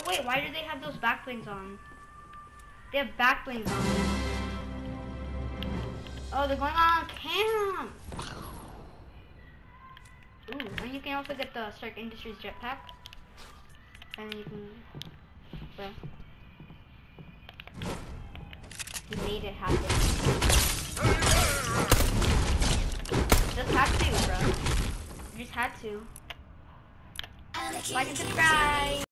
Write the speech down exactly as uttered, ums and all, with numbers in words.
wait, why do they have those back blings on? They have back blings on. Oh, they're going on camp. Ooh, and you can also get the Stark Industries jetpack. And you can, bro. You made it happen. Just had to, bro. You just had to. Like and subscribe.